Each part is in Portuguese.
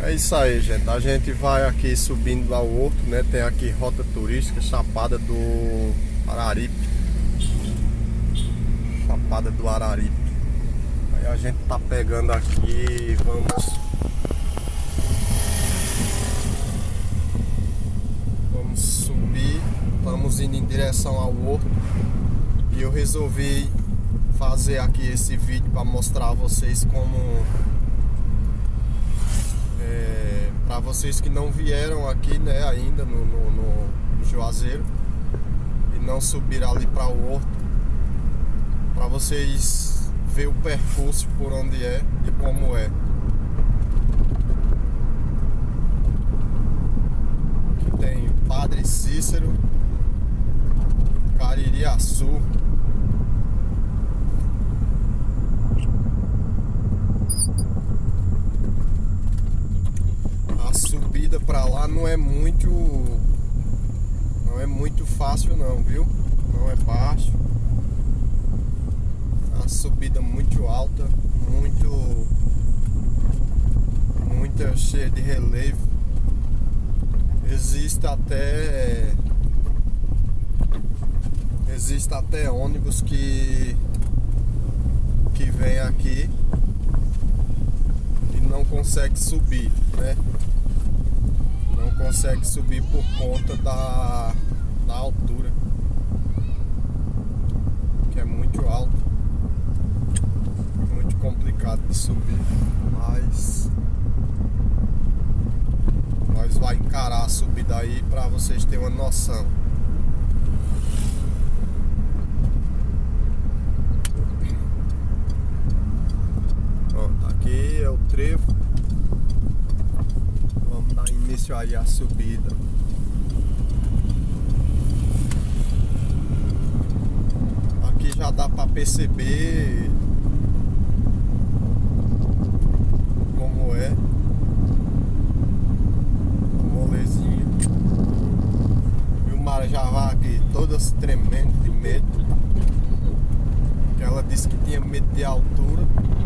É isso aí, gente. A gente vai aqui subindo ao Horto, né? Tem aqui rota turística, Chapada do Araripe. Chapada do Araripe. Aí a gente tá pegando aqui, vamos subir. Estamos indo em direção ao Horto. E eu resolvi fazer aqui esse vídeo para mostrar a vocês como... para vocês que não vieram aqui, né, ainda no Juazeiro e não subiram ali para o Horto, para vocês ver o percurso por onde é e como é. Aqui tem Padre Cícero, Caririaçu. A subida pra lá não é muito fácil não, viu? Não é baixo. A subida muito alta, muito cheia de relevo. Existe até ônibus que vem aqui e não consegue subir, né? Não consegue subir por conta da altura, que é muito alto, muito complicado de subir, mas nós vai encarar a subida aí para vocês terem uma noção. Pronto, aqui é o trevo. Vamos dar início aí à subida. Aqui já dá para perceber como é o molezinho. E o mar já vai aqui todas tremendo de medo, que ela disse que tinha medo de altura.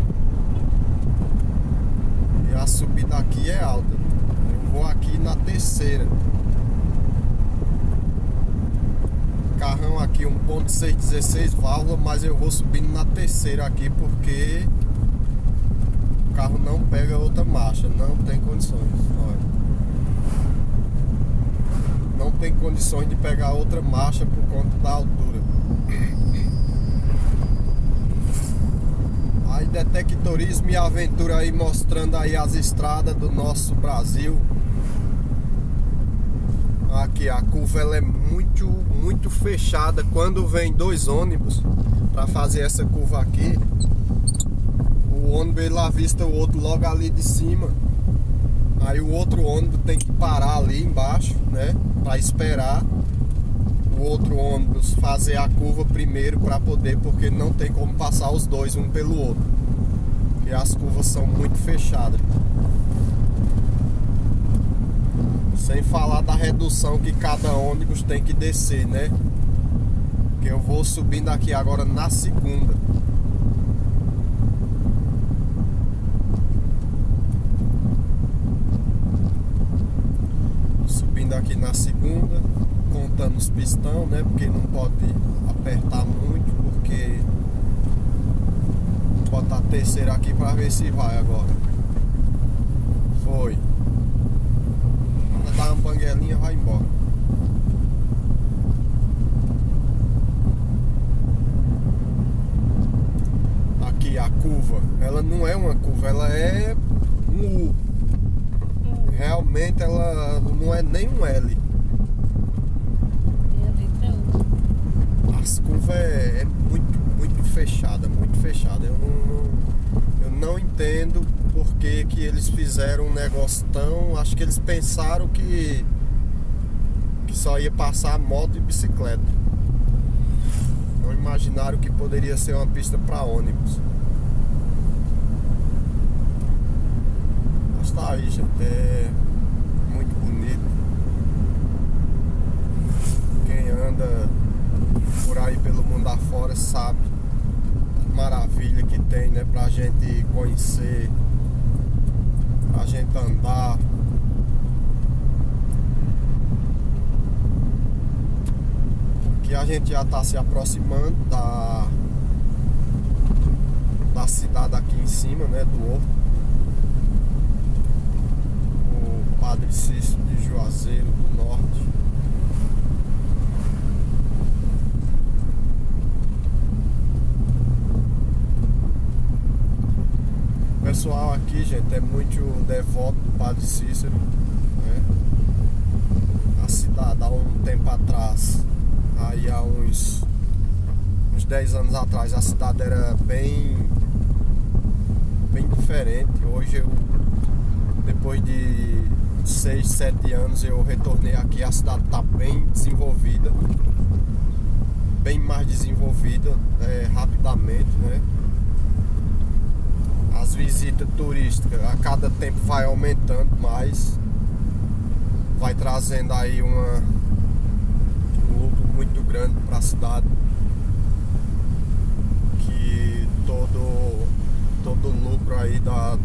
E a subida aqui é alta. Vou aqui na terceira. Carrão aqui 1.6 16 válvulas, mas eu vou subindo na terceira aqui porque o carro não pega outra marcha, não tem condições. Olha. Não tem condições de pegar outra marcha por conta da altura. Aí Detectorismo e Aventura aí mostrando aí as estradas do nosso Brasil. Aqui a curva ela é muito fechada. Quando vem dois ônibus para fazer essa curva aqui, o ônibus ele avista o outro logo ali de cima. Aí o outro ônibus tem que parar ali embaixo, né, para esperar o outro ônibus fazer a curva primeiro para poder, porque não tem como passar os dois um pelo outro, e as curvas são muito fechadas. Sem falar da redução que cada ônibus tem que descer, né? Que eu vou subindo aqui agora na segunda. Subindo aqui na segunda, contando os pistão, né? Porque não pode apertar muito, porque vou botar a terceira aqui para ver se vai agora. Foi. Dá uma banguelinha, vai embora. Aqui a curva, ela não é uma curva, ela é um U. Realmente ela não é nem um L. As curvas é muito fechada, muito fechada. Eu não entendo por que eles fizeram um negócio tão... Acho que eles pensaram que só ia passar moto e bicicleta. Não imaginaram que poderia ser uma pista para ônibus. Mas tá aí, gente. É muito bonito. Quem anda por aí pelo mundo afora sabe a maravilha que tem, né, pra gente conhecer pra gente andar. Aqui a gente já tá se aproximando da cidade aqui em cima, né, do Horto. O Padre Cícero de Juazeiro do Norte. O pessoal aqui, gente, é muito devoto do Padre Cícero, né? A cidade, há um tempo atrás, aí há uns 10 anos atrás, a cidade era bem diferente. Hoje, depois de 6, 7 anos, eu retornei aqui. A cidade está bem desenvolvida, bem mais desenvolvida, rapidamente, né? As visitas turísticas a cada tempo vai aumentando mais, vai trazendo aí um lucro muito grande para a cidade, que todo o lucro aí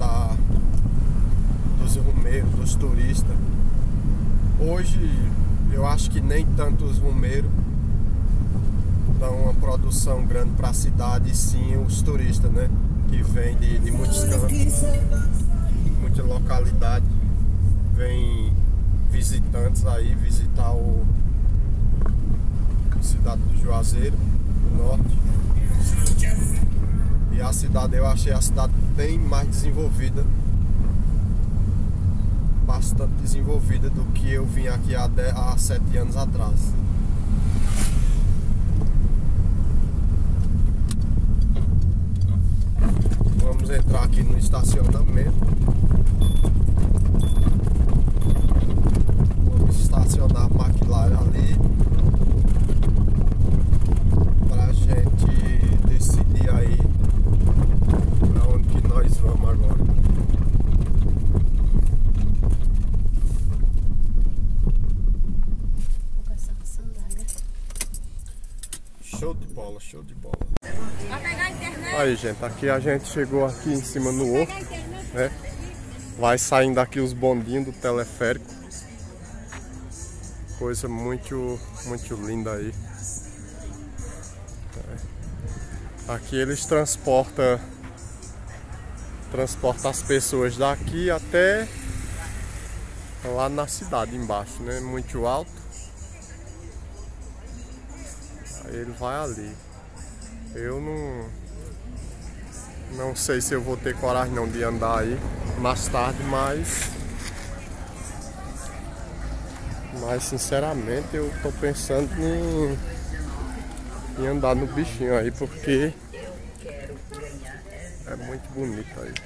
dos rumeiros, dos turistas. Hoje eu acho que nem tanto os rumeiros dão uma produção grande para a cidade, e sim os turistas, né? Que vem de muitos cantos, muita localidade, vem visitantes aí visitar a cidade do Juazeiro do Norte. E a cidade, eu achei a cidade bem mais desenvolvida, bastante desenvolvida do que eu vim aqui há 7 anos atrás. Vamos entrar aqui no estacionamento. Vamos estacionar a McLaren ali pra gente decidir aí pra onde que nós vamos agora. Show de bola, show de bola. Aí, gente, aqui a gente chegou aqui em cima no Horto, né? Vai saindo aqui os bondinhos do teleférico. Coisa muito linda aí. Aqui eles transportam as pessoas daqui até lá na cidade embaixo, né? Muito alto. Aí ele vai ali. Eu não sei se eu vou ter coragem não de andar aí mais tarde, mas sinceramente eu tô pensando em andar no bichinho aí, porque é muito bonito aí.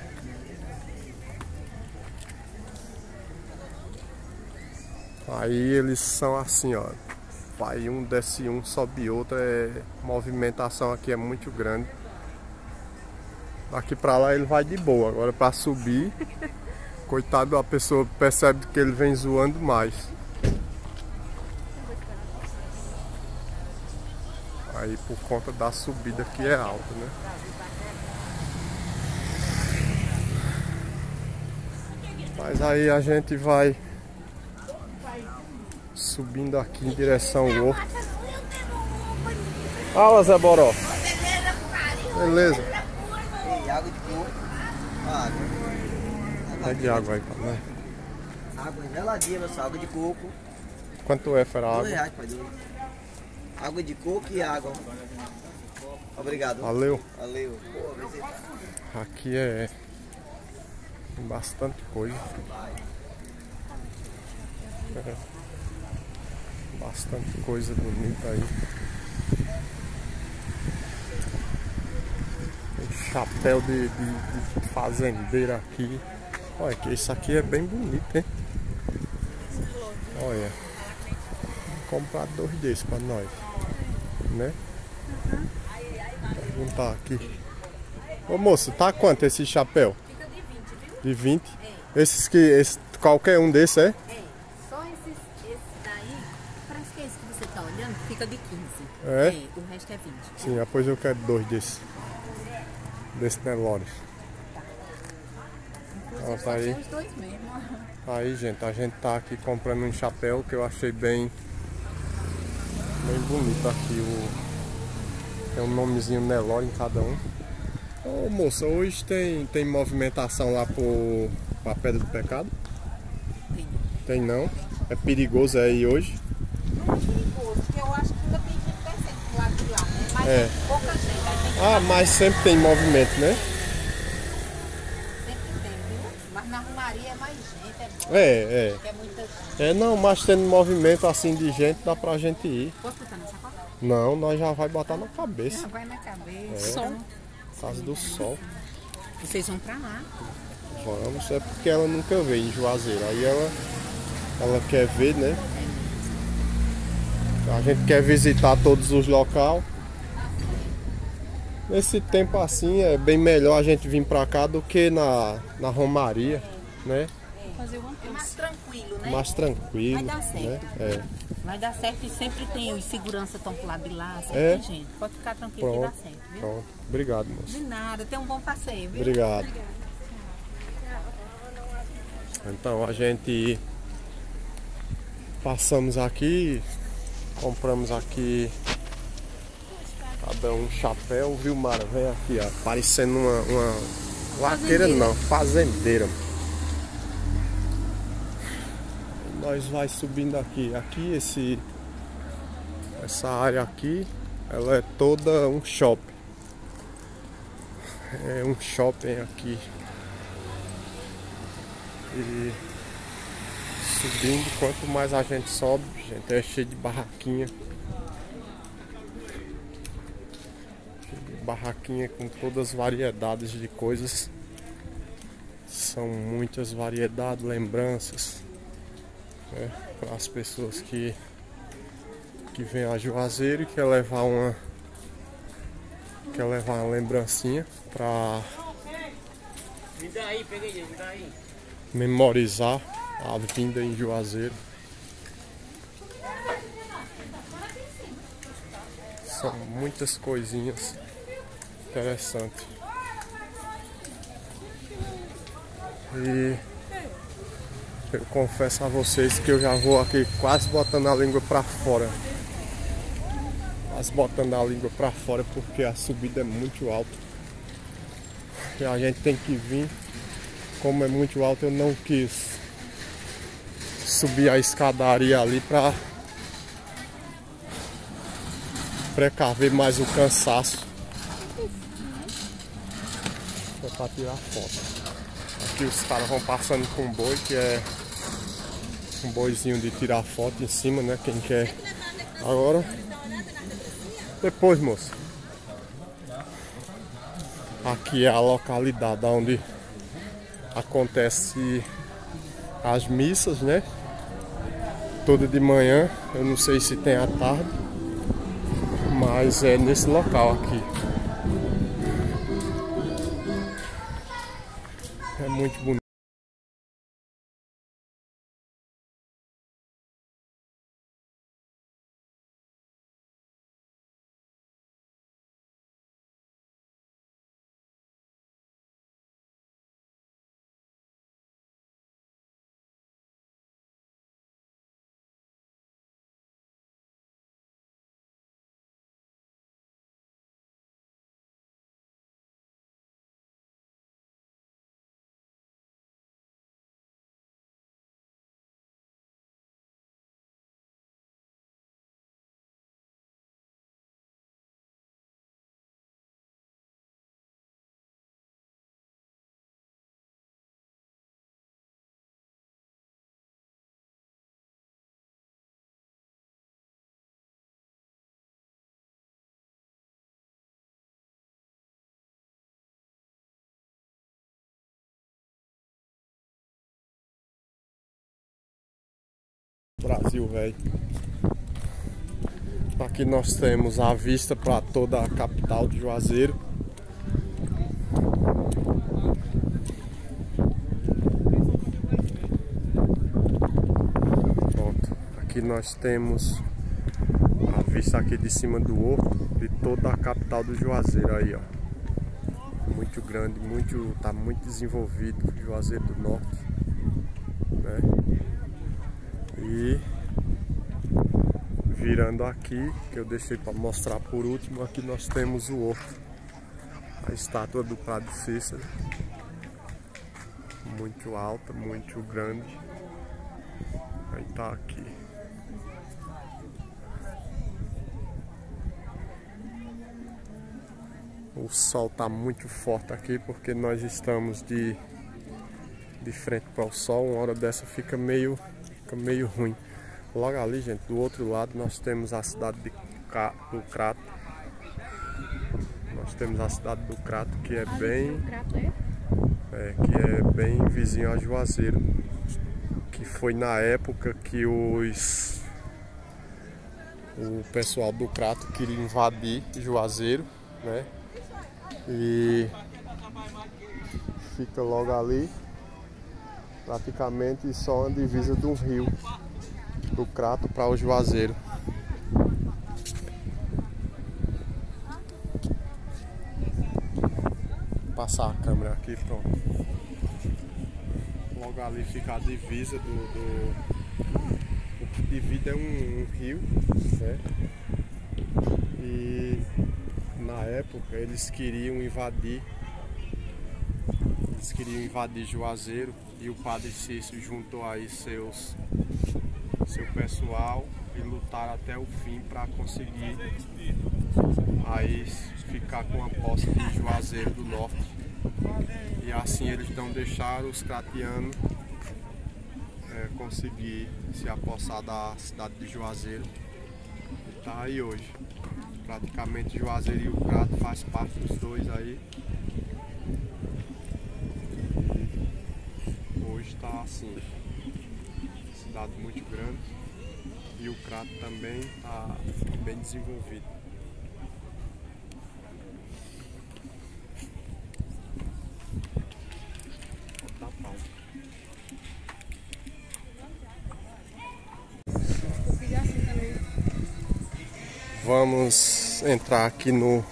Aí eles são assim, ó. Vai um, desce um, sobe outro. A movimentação aqui é muito grande. Daqui pra lá ele vai de boa. Agora pra subir, coitado, a pessoa percebe que ele vem zoando mais. Aí por conta da subida que é alta, né? Mas aí a gente vai subindo aqui em direção ao Horto. Fala, Zé Boró. Beleza. Água de coco. Pede água aí pra nós. Água geladinha, pessoal. Água de coco. Quanto é, Fera, água? R$2, pai. Água de coco e água. Obrigado. Valeu. Valeu. Aqui tem bastante coisa. Bastante coisa bonita aí. Tem chapéu de fazendeiro aqui. Olha, que isso aqui é bem bonito, hein? Olha. Vou comprar 2 desses pra nós, né? Vou perguntar aqui. Ô moço, tá quanto esse chapéu? Fica de 20, viu? De 20? Esse, qualquer um desses, é? Só esse daí, parece que é esse que você tá olhando, fica de 15. É? O resto é 20. Sim, depois eu quero 2 desses. Desse Nelores. Inclusive, tá aí. só os dois mesmo. Aí, gente, a gente tá aqui comprando um chapéu que eu achei bem bonito aqui. Tem um nomezinho Nelore em cada um. Ô moça, hoje tem movimentação lá pra Pedra do Pecado? Tem. Tem não? É perigoso aí hoje? Não é perigoso, porque eu acho que ainda tem gente descendo pro lado de lá, né? Mas É. tem pouca gente. Aí tem que Mas sempre tem movimento, né? sempre tem, viu? Mas na Romaria é mais gente, é bom. É. Porque é muita gente. Não, mas tendo movimento assim de gente, dá pra gente ir. Posso botar na sacola? Não, nós já vai botar na cabeça. Vai na cabeça. Por causa do sol. Vocês vão pra lá. Vamos, é porque ela nunca veio em Juazeiro. Aí ela quer ver, né? A gente quer visitar todos os locais. Nesse tempo assim é bem melhor a gente vir pra cá do que na Romaria, né? Fazer uma coisa. É mais tranquilo, né? Mais tranquilo. Vai dar certo. Né? Vai dar certo e sempre tem os segurança estão pro lado de lá, sempre É? tem gente. Pode ficar tranquilo que dá Pronto, certo, viu? pronto. Obrigado, moço. De nada, tenha um bom passeio, viu? Obrigado. Então a gente passamos aqui, compramos aqui cada um chapéu, viu, Mara? Vem aqui, ó, parecendo uma laqueira não, fazendeira. Nós vai subindo aqui. Aqui essa área aqui, ela é toda um shopping. É um shopping aqui. E subindo, quanto mais a gente sobe, gente, é cheio de barraquinha. Cheio de barraquinha com todas as variedades de coisas. São muitas variedades, lembranças, né, para as pessoas que vêm a Juazeiro e quer levar uma lembrancinha para memorizar a vinda em Juazeiro. São muitas coisinhas interessantes. E eu confesso a vocês que eu já vou aqui quase botando a língua para fora. Quase botando a língua para fora porque a subida é muito alta. E a gente tem que vir. Como é muito alto, eu não quis subir a escadaria ali para precaver mais o cansaço. Foi para tirar foto. Aqui os caras vão passando com um boi, que é um boizinho de tirar foto em cima, né? Quem quer. Agora, depois, moça. Aqui é a localidade onde acontece as missas, né? Toda de manhã, eu não sei se tem à tarde, mas é nesse local aqui. É muito bonito. Brasil, velho. Aqui nós temos a vista para toda a capital de Juazeiro. Pronto. Aqui nós temos a vista aqui de cima do horto de toda a capital do Juazeiro aí, ó. Muito muito grande, tá muito desenvolvido, Juazeiro do Norte, né? E virando aqui, que eu deixei para mostrar por último, aqui nós temos o horto, a estátua do Padre Cícero, muito alta, muito grande. Aí tá aqui. O sol tá muito forte aqui porque nós estamos de frente para o sol. Uma hora dessa fica meio ruim. Logo ali, gente, do outro lado nós temos a cidade do Crato. Nós temos a cidade do Crato, que é bem vizinho a Juazeiro, que foi na época que o pessoal do Crato queria invadir Juazeiro, né? E fica logo ali, praticamente só a divisa de um rio, do Crato para o Juazeiro. Vou passar a câmera aqui, pronto. Logo ali fica a divisa o que divide é um rio, né? E na época eles queriam invadir Juazeiro, e o Padre Cícero juntou aí seu pessoal e lutaram até o fim para conseguir aí ficar com a posse de Juazeiro do Norte. E assim eles não deixaram os cratianos conseguir se apossar da cidade de Juazeiro. E tá aí hoje. Praticamente Juazeiro e o Crato faz parte dos dois aí. Hoje tá assim, cidade muito grande, e o Crato também tá bem desenvolvido. Tá bom. Vamos entrar aqui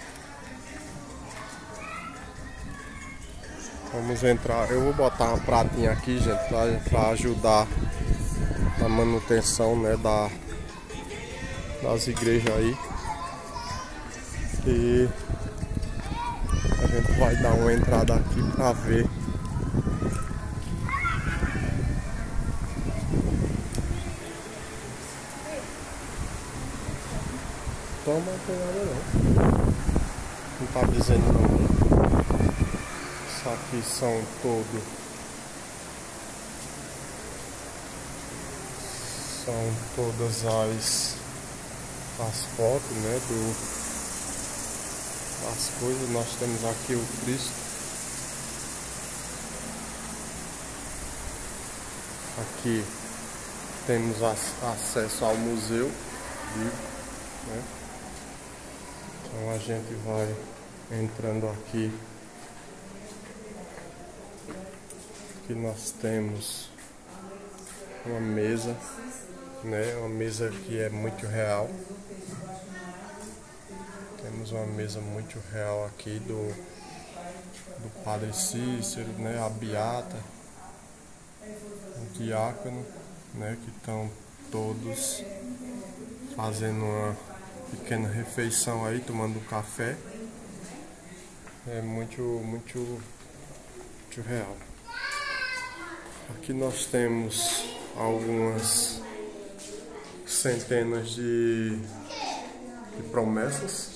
Vamos entrar. Eu vou botar uma pratinha aqui, gente, para ajudar na manutenção, né, das igrejas aí. E a gente vai dar uma entrada aqui para ver. Toma, não tem nada não. Não tá dizendo não. Isso aqui são todas as fotos, né, das coisas. Nós temos aqui o Cristo. Aqui temos acesso ao museu vivo, né? Então a gente vai entrando aqui. Aqui nós temos uma mesa, né? Uma mesa que é muito real. Temos uma mesa muito real aqui do Padre Cícero, né? A beata, o diácono, né? Que estão todos fazendo uma pequena refeição aí, tomando um café. É muito real. Aqui nós temos algumas centenas de promessas.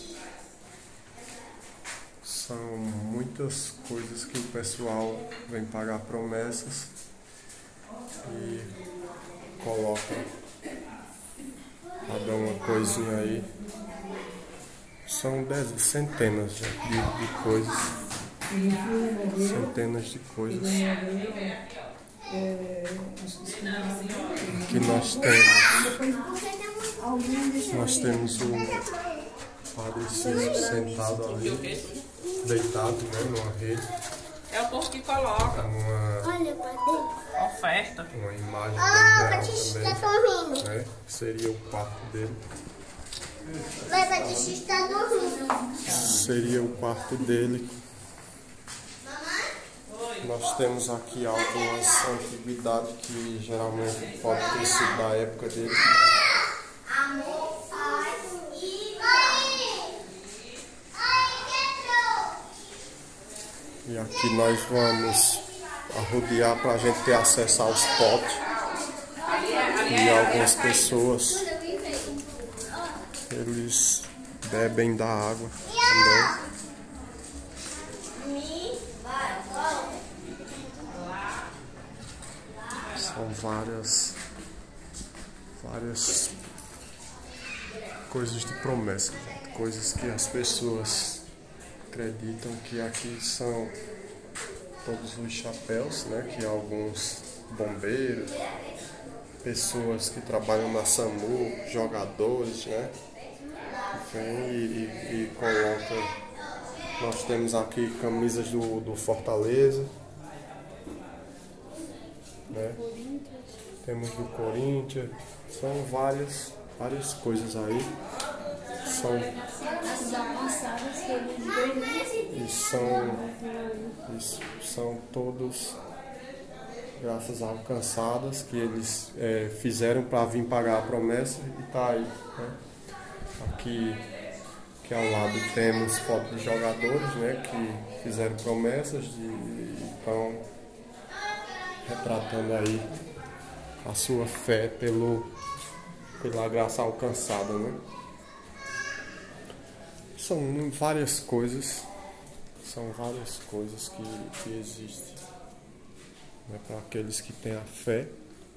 São muitas coisas que o pessoal vem pagar promessas e coloca cada uma coisinha aí. São centenas de coisas. Centenas de coisas. Aqui nós temos o Padre Cícero sentado ali, deitado, né, numa rede. É o povo que coloca Olha, oferta. Uma imagem bem real também, né? Seria o quarto dele. Vai, Batista está dormindo. Seria o quarto dele. Nós temos aqui algumas antiguidades que geralmente pode ter sido da época dele. E aqui nós vamos arrodear para a gente ter acesso aos potes. E algumas pessoas, eles bebem da água também. São várias coisas de promessa, coisas que as pessoas acreditam que aqui são todos os chapéus, né? Que alguns bombeiros, pessoas que trabalham na SAMU, jogadores, né? Vem e coloca. Nós temos aqui camisas do Fortaleza, né? Temos do Corinthians, são várias coisas aí. São todos graças a alcançadas que eles fizeram para vir pagar a promessa e tá aí, né? Aqui ao lado temos fotos de jogadores, né, que fizeram promessas e estão retratando aí a sua fé pela graça alcançada, né? São várias coisas que existem, né, para aqueles que têm a fé.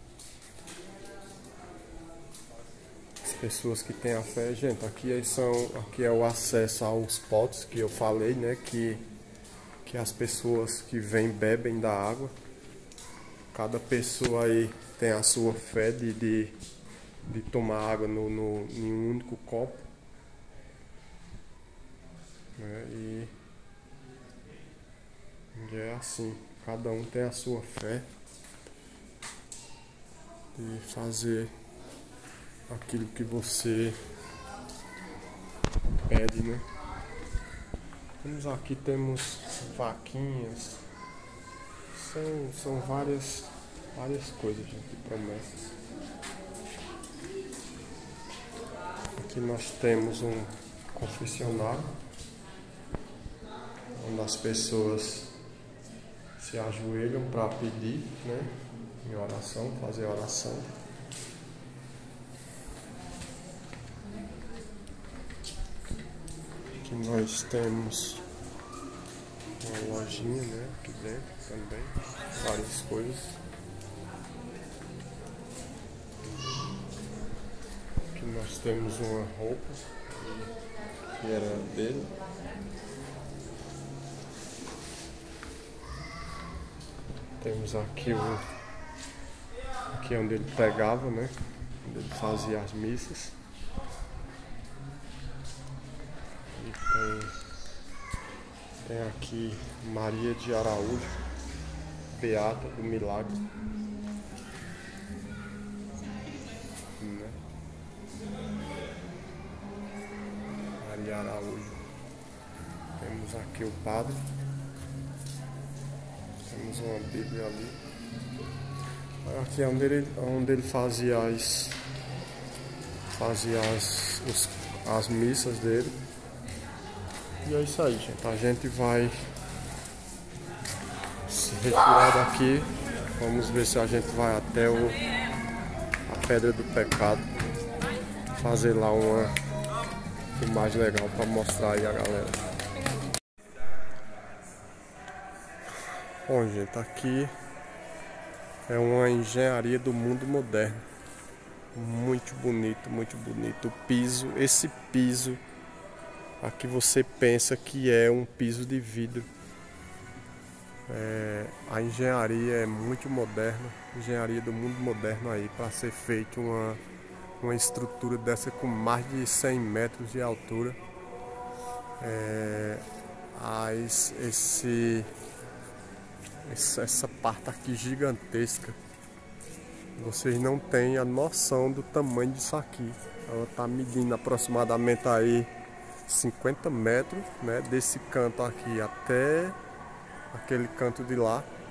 As pessoas que têm a fé, gente, aqui é o acesso aos potes que eu falei, né, que as pessoas que vêm bebem da água. Cada pessoa aí tem a sua fé de tomar água em um único copo, né? E é assim, cada um tem a sua fé de fazer aquilo que você pede, né? Temos vaquinhas, são várias coisas, gente, de promessas. Aqui nós temos um confessionário, onde as pessoas se ajoelham para pedir, né, em oração, fazer oração. Aqui nós temos uma lojinha, né, aqui dentro também, várias coisas. Aqui nós temos uma roupa que era dele. Temos aqui onde ele pregava, né, onde ele fazia as missas. Tem aqui Maria de Araújo, Beata do Milagre, né? Maria Araújo. Temos aqui o padre. Temos uma Bíblia ali. Aqui é onde ele fazia as missas dele. E é isso aí, gente. A gente vai se retirar daqui. Vamos ver se a gente vai até a Pedra do Pecado. Fazer lá uma imagem legal para mostrar aí a galera. Bom, gente, aqui é uma engenharia do mundo moderno. Muito bonito, muito bonito. O piso, esse piso aqui você pensa que é um piso de vidro. A engenharia é muito moderna, engenharia do mundo moderno aí, para ser feita uma estrutura dessa com mais de 100 metros de altura. Essa parte aqui gigantesca, vocês não têm a noção do tamanho disso aqui. Ela está medindo aproximadamente aí 50 metros, né, desse canto aqui até aquele canto de lá.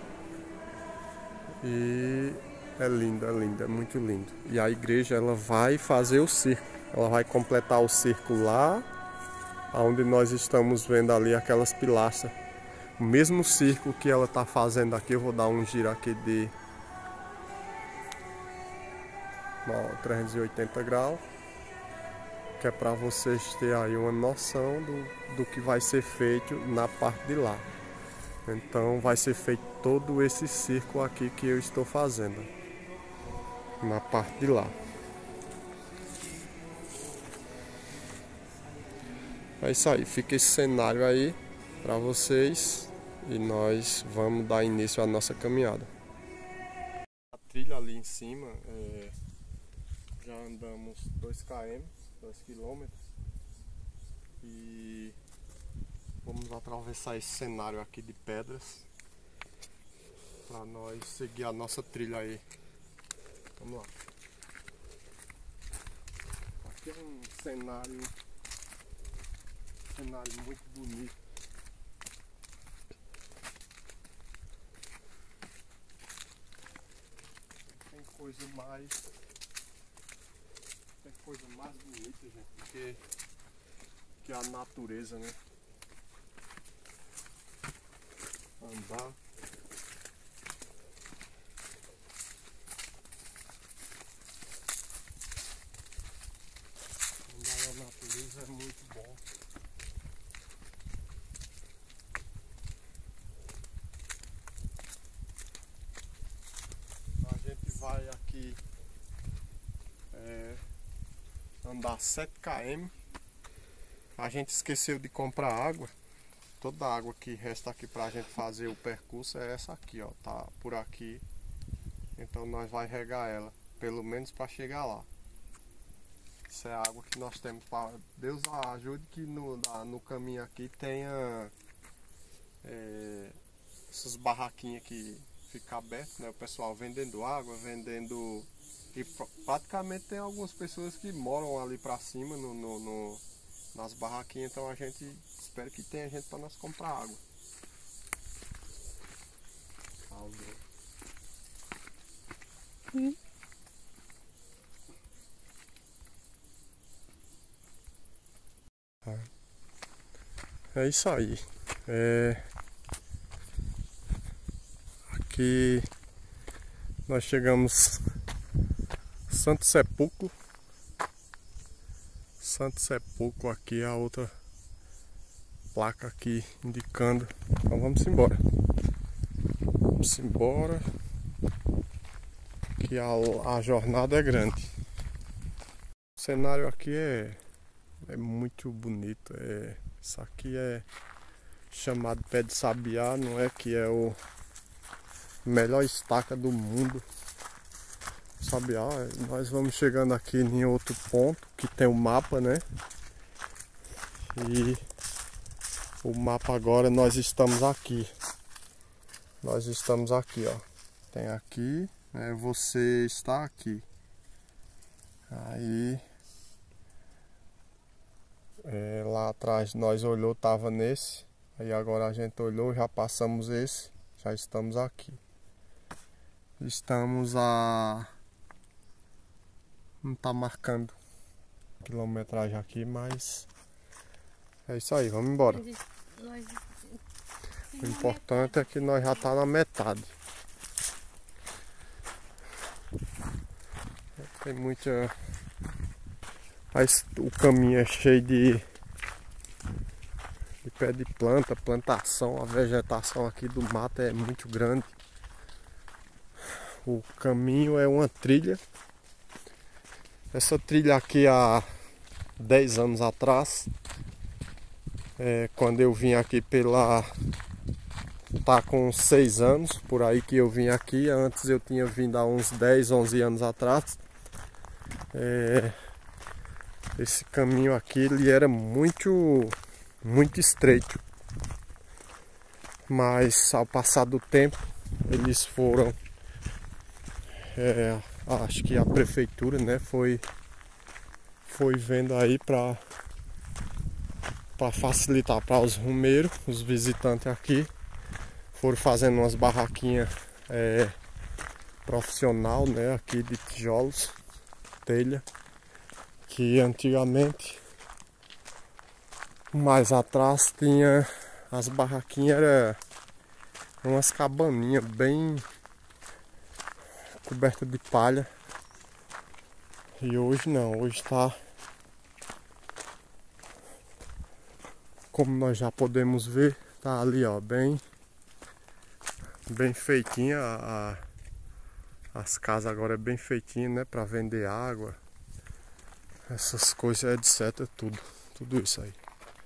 E é lindo, é muito lindo. E a igreja, ela vai fazer o circo. Ela vai completar o circo lá, onde nós estamos vendo ali aquelas pilastras. O mesmo circo que ela está fazendo aqui, eu vou dar um giro aqui de 380 graus, que é para vocês terem aí uma noção do que vai ser feito na parte de lá. Então vai ser feito todo esse circo aqui que eu estou fazendo na parte de lá. É isso aí, fica esse cenário aí para vocês e nós vamos dar início à nossa caminhada. A trilha ali em cima, já andamos 2 km e vamos atravessar esse cenário aqui de pedras para nós seguir a nossa trilha aí. Vamos lá. Aqui é um cenário muito bonito. Tem coisa mais bonita, gente, que a natureza, né? Andar. Andar na natureza é muito bom. A gente vai aqui andar 7 km. A gente esqueceu de comprar água. Toda a água que resta aqui pra gente fazer o percurso é essa aqui, ó. Tá por aqui. Então nós vai regar ela, pelo menos para chegar lá. Isso é a água que nós temos. Para Deus ajude que no caminho aqui tenha essas barraquinhas que ficam abertas, né? O pessoal vendendo água, vendendo. E praticamente tem algumas pessoas que moram ali pra cima nas barraquinhas, então a gente espera que tenha gente para nós comprar água. É isso aí. Aqui nós chegamos Santo Sepulcro. Santo Sepulcro aqui, a outra placa aqui indicando. Então vamos embora. Vamos embora. Que a jornada é grande. O cenário aqui é muito bonito. Isso aqui é chamado pé de sabiá, não é que é o melhor estaca do mundo. Sabiá, nós vamos chegando aqui em outro ponto que tem o mapa, né? E o mapa agora nós estamos aqui. Nós estamos aqui, ó. Tem aqui, né? Você está aqui. Aí lá atrás nós olhou, tava nesse. Aí agora a gente olhou, já passamos esse, já estamos aqui. Estamos não tá marcando quilometragem aqui, mas é isso aí, vamos embora. O importante é que nós já tá na metade. Tem muita... O caminho é cheio de pé de planta, plantação. A vegetação aqui do mato é muito grande. O caminho é uma trilha. Essa trilha aqui há 10 anos atrás, quando eu vim aqui tá com 6 anos, por aí que eu vim aqui. Antes eu tinha vindo há uns 10, 11 anos atrás. Esse caminho aqui ele era muito estreito, mas ao passar do tempo eles foram, acho que a prefeitura, né, foi vendo aí para facilitar para os rumeiros, os visitantes aqui, foram fazendo umas barraquinhas profissional, né, aqui de tijolos, telha, que antigamente, mais atrás, tinha as barraquinhas, era umas cabaninhas bem cobertas de palha. E hoje não, hoje tá, como nós já podemos ver, tá ali, ó, bem feitinha, as casas agora é bem feitinha, né, para vender água, essas coisas, etc, tudo isso aí.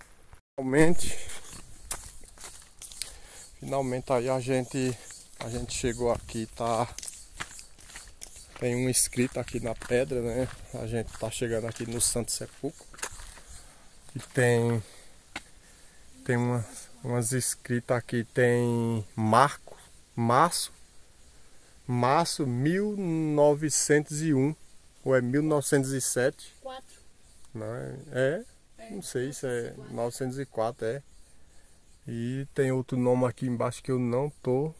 Finalmente aí a gente chegou aqui, tá? Tem um escrito aqui na pedra, né? A gente tá chegando aqui no Santo Sepulcro. E tem umas escritas aqui, tem março 1901, ou é 1907? 4. Não, não sei se é 904, é. E tem outro nome aqui embaixo que eu não tô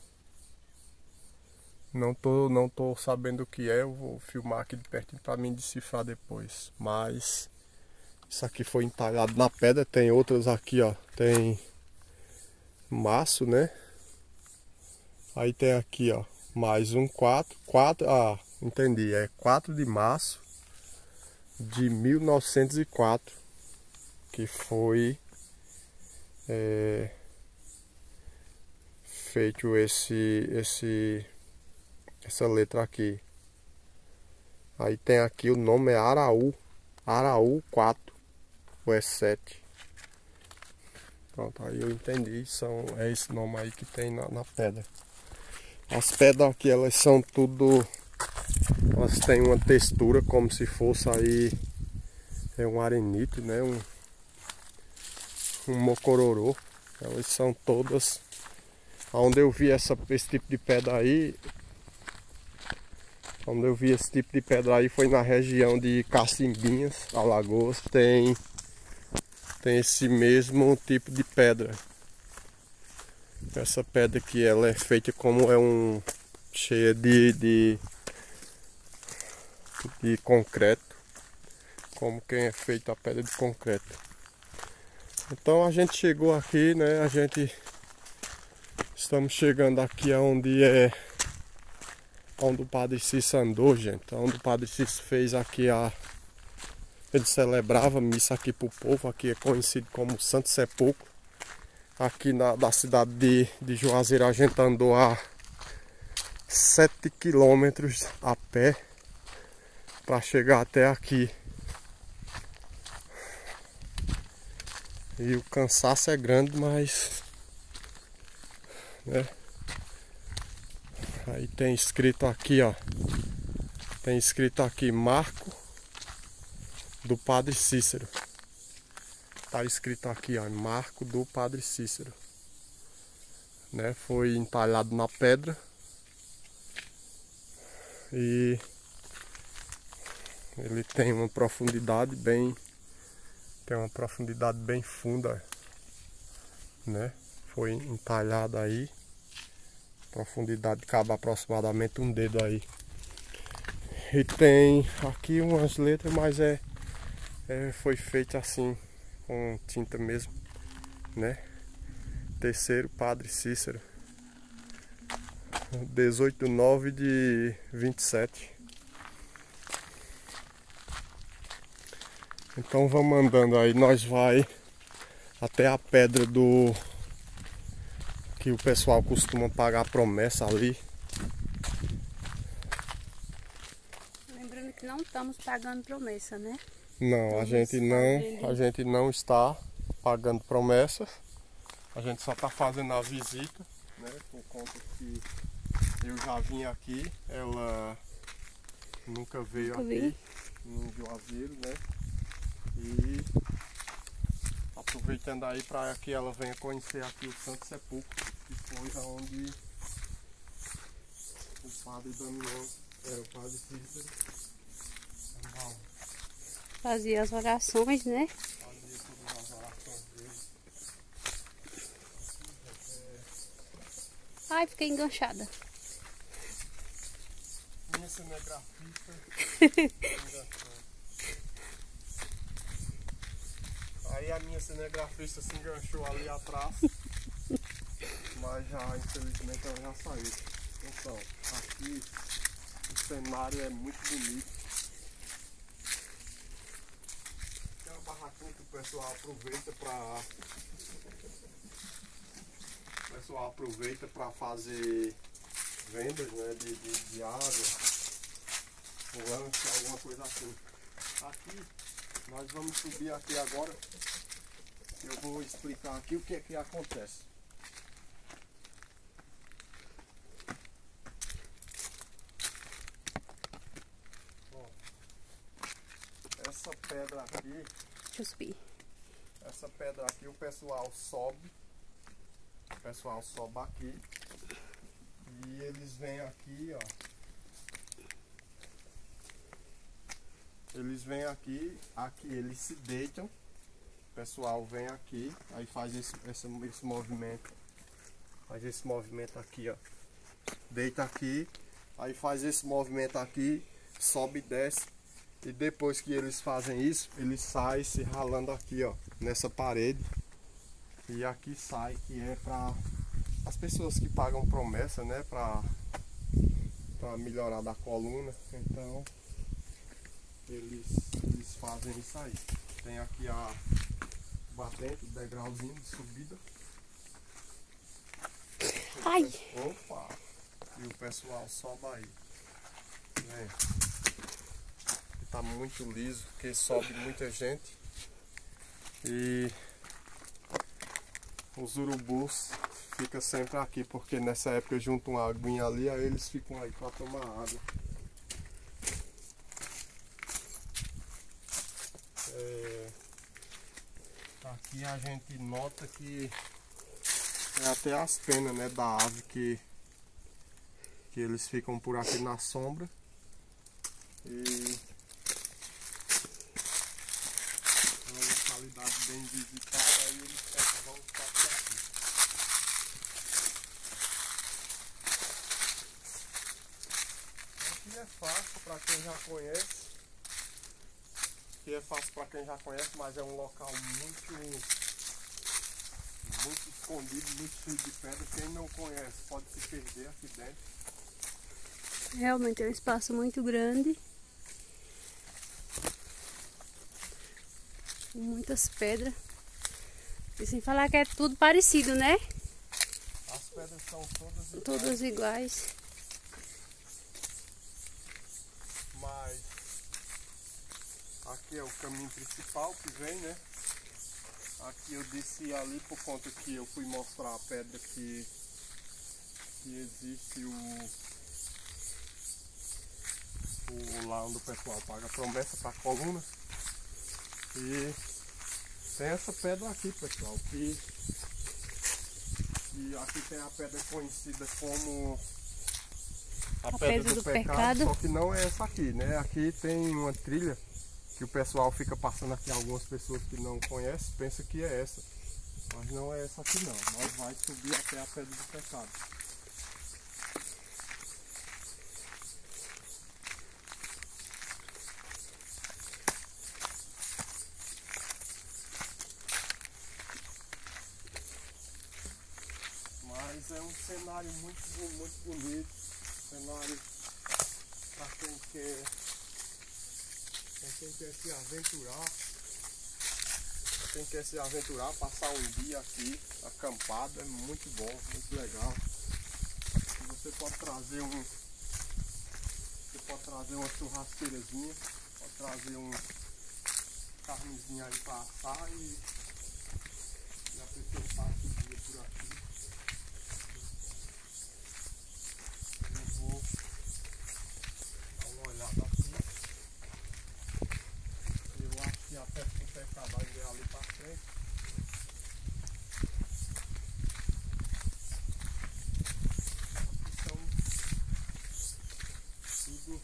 sabendo o que é. Eu vou filmar aqui de pertinho para mim decifrar depois. Mas isso aqui foi entalhado na pedra. Tem outras aqui, ó. Tem março, né? Aí tem aqui, ó, mais um 4, entendi, é 4 de março de 1904 que foi feito essa letra aqui. Aí tem aqui o nome é Araú 4, ou é 7. Pronto, aí eu entendi, é esse nome aí que tem na pedra. As pedras aqui, elas são tudo, elas têm uma textura como se fosse aí um arenito, né, um mocororô. Elas são todas, onde eu vi esse tipo de pedra aí, foi na região de Cacimbinhas, Alagoas, tem esse mesmo tipo de pedra. Essa pedra aqui, ela é feita como cheia de concreto, como quem é feita a pedra de concreto. Então a gente chegou aqui, né? Estamos chegando aqui onde o Padre Cícero andou, gente. Onde o Padre Cícero fez aqui ele celebrava missa aqui pro povo. Aqui é conhecido como Santo Sepulcro. Aqui da cidade de Juazeiro a gente andou a 7 quilômetros a pé para chegar até aqui. E o cansaço é grande, mas, né? Aí tem escrito aqui, ó. Tem escrito aqui Marco do Padre Cícero. Tá escrito aqui, ó, Marco do Padre Cícero, né? Foi entalhado na pedra e ele tem uma profundidade bem funda, né? Foi entalhado aí, profundidade cabe aproximadamente um dedo aí. E tem aqui umas letras, mas foi feito assim com tinta mesmo, né? Terceiro Padre Cícero, 18/9/27. Então vamos andando aí, nós vai até a pedra que o pessoal costuma pagar promessa ali. Lembrando que não estamos pagando promessa, né? Não, a gente não está pagando promessas. A gente só está fazendo a visita, né? Por conta que eu já vim aqui, ela nunca veio aqui no Juazeiro, né? E aproveitando aí para que ela venha conhecer aqui o Santo Sepulcro, que foi onde o Padre Damião, o Padre Cícero, Fazia as orações, né? fazia todas as orações dele. Ai, fiquei enganchada. minha cinegrafista. Aí a minha cinegrafista se enganchou ali atrás. Mas já, infelizmente, ela já saiu. Então, aqui o cenário é muito bonito. Tem uma barraquinha que o pessoal aproveita para fazer vendas, né, de água, ou lanche, alguma coisa assim. Aqui, nós vamos subir aqui agora. Eu vou explicar aqui o que é que acontece. Essa pedra aqui, Deixa eu subir. essa pedra aqui o pessoal sobe. O pessoal sobe aqui. E eles vêm aqui, ó. Eles vêm aqui eles se deitam. O pessoal vem aqui, aí faz esse movimento. Faz esse movimento aqui, ó. Deita aqui, aí faz esse movimento aqui, sobe e desce. E depois que eles fazem isso, eles saem se ralando aqui, ó, nessa parede. E aqui sai, que é para as pessoas que pagam promessa, né, para melhorar da coluna. Então eles fazem isso aí. Tem aqui a batente, o degrauzinho de subida. Ai! Opa! E o pessoal sobe aí. Vem. Tá muito liso, porque sobe muita gente. E os urubus ficam sempre aqui, porque nessa época juntam uma aguinha ali, aí eles ficam aí para tomar água. Aqui a gente nota que é até as penas, né, da ave que eles ficam por aqui na sombra. E é uma localidade bem visitada, aí eles vão ficar por aqui. Aqui é fácil para quem já conhece. Aqui é fácil para quem já conhece, mas é um local muito escondido, muito cheio de pedra. Quem não conhece pode se perder aqui dentro. Realmente é um espaço muito grande. Com muitas pedras. E sem falar que é tudo parecido, né? As pedras são todas iguais. Todas iguais. Mas aqui é o caminho principal que vem, né? Aqui eu desci ali por conta que eu fui mostrar a pedra que existe lá onde o pessoal paga promessa para a coluna. E tem essa pedra aqui, pessoal, que aqui tem a pedra conhecida como a pedra do pecado, só que não é essa aqui, né? Aqui tem uma trilha que o pessoal fica passando aqui, algumas pessoas que não conhecem, pensam que é essa. Mas não é essa aqui não, nós vamos subir até a pedra do pecado. Mas é um cenário muito bonito, cenário para quem quer se aventurar, passar um dia aqui acampado, é muito bom, muito legal. Você pode trazer uma churrasqueirazinha, pode trazer uma carnezinha aí para assar e a pessoa passa o dia por aqui. Eu vou dar uma olhada aqui. Eu acho que a pedra do pecado vai ver ali para frente. Aqui são tudo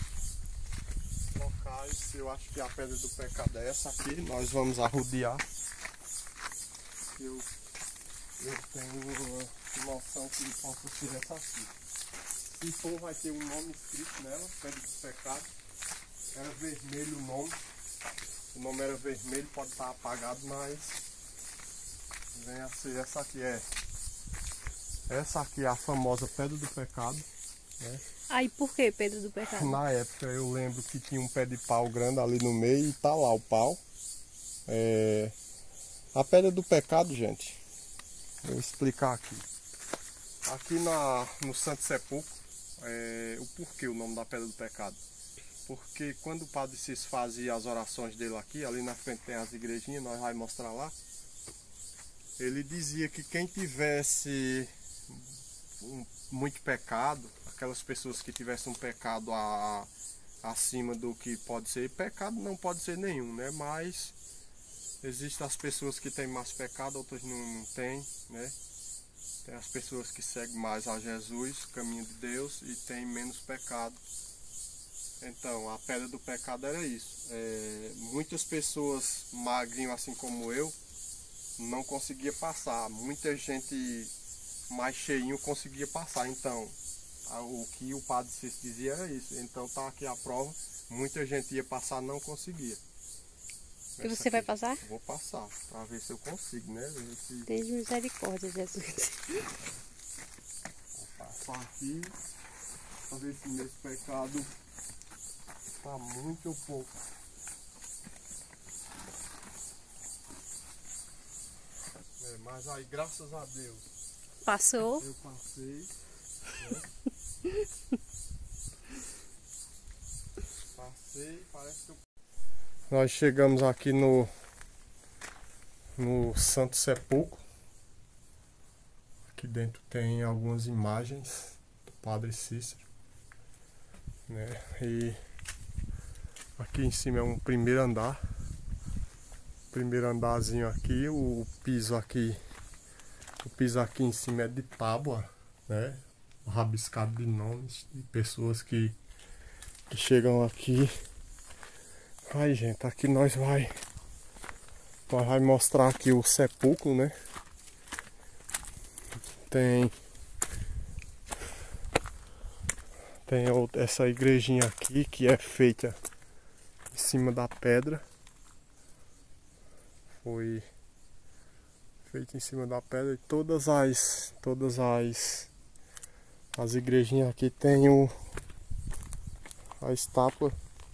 locais. Eu acho que a pedra do pecado é essa aqui. Nós vamos arrodear. Eu tenho uma noção que possa ser essa aqui. Se for, vai ter um nome escrito nela, Pedra do Pecado. Era vermelho o nome. O nome era vermelho, pode estar apagado, mas vem a ser essa aqui. Essa aqui é a famosa Pedra do Pecado. Né? Aí por que Pedra do Pecado? Na época eu lembro que tinha um pé de pau grande ali no meio e tá lá o pau. A Pedra do Pecado, gente, vou explicar aqui. Aqui no Santo Sepulcro, o porquê o nome da Pedra do Pecado. Porque quando o Padre Cícero fazia as orações dele aqui, ali na frente tem as igrejinhas, nós vamos mostrar lá. Ele dizia que quem tivesse muito pecado, aquelas pessoas que tivessem um pecado acima do que pode ser, pecado não pode ser nenhum, né? Mas existem as pessoas que têm mais pecado, outras não têm, né? Tem as pessoas que seguem mais a Jesus, o caminho de Deus, e têm menos pecado. Então, a Pedra do Pecado era isso. Muitas pessoas magrinhas, assim como eu, não conseguia passar. Muita gente mais cheinho conseguia passar. Então, o que o Padre Cícero dizia era isso. Então, tá aqui a prova. Muita gente ia passar, não conseguia. E você vai passar? Vou passar, para ver se eu consigo, né? Tem misericórdia, Jesus. Vou passar aqui, para ver se nesse pecado tá muito ou pouco. Mas aí, graças a Deus, Passou? eu passei. Passei, parece que eu... Nós chegamos aqui no Santo Sepulcro. Aqui dentro tem algumas imagens do Padre Cícero, né? E aqui em cima é um primeiro andar. Primeiro andarzinho aqui, o piso aqui em cima é de tábua, né? Rabiscado de nomes de pessoas que chegam aqui. Ai, gente, aqui nós vai mostrar aqui o sepulcro, né? Tem essa igrejinha aqui que é feita em cima da pedra. Foi feita em cima da pedra, e todas as igrejinhas aqui tem a estátua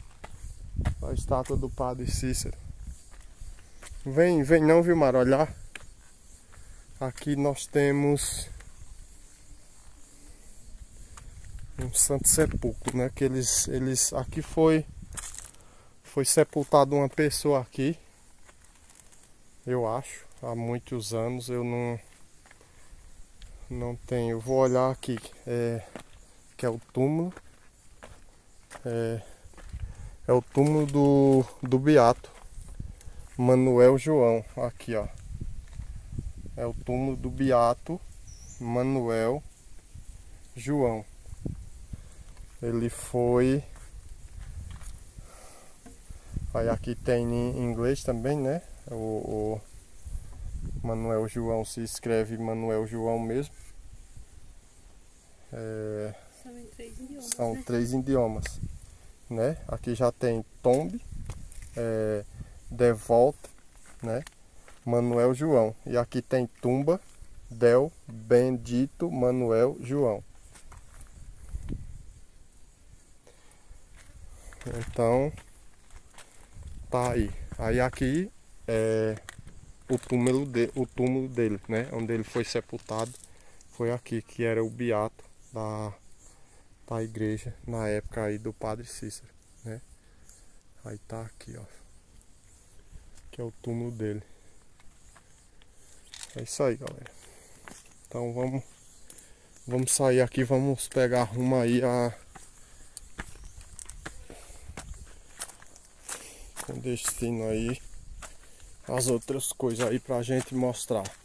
do Padre Cícero. Vem não, Vilmar, olhar. Aqui nós temos um Santo Sepulcro, né? Que eles aqui foi sepultado uma pessoa aqui, eu acho, há muitos anos. Eu não tenho. Vou olhar aqui, que é o túmulo. É o túmulo do Beato Manuel João. Aqui, ó. É o túmulo do Beato Manuel João. Ele foi... Aí aqui tem em inglês também, né? O Manuel João se escreve Manuel João mesmo. São em 3 idiomas. São, né? 3 idiomas. Né? Aqui já tem Tombe, Devolta, né? Manuel João. E aqui tem Tumba, Del Bendito Manuel João. Então, tá aí. Aí aqui é o túmulo dele, né? Onde ele foi sepultado. Foi aqui, que era o beato da igreja na época aí do Padre Cícero, né? Aí tá aqui, ó, que é o túmulo dele. É isso aí, galera. Então vamos sair aqui, vamos pegar rumo aí com destino aí as outras coisas aí pra gente mostrar.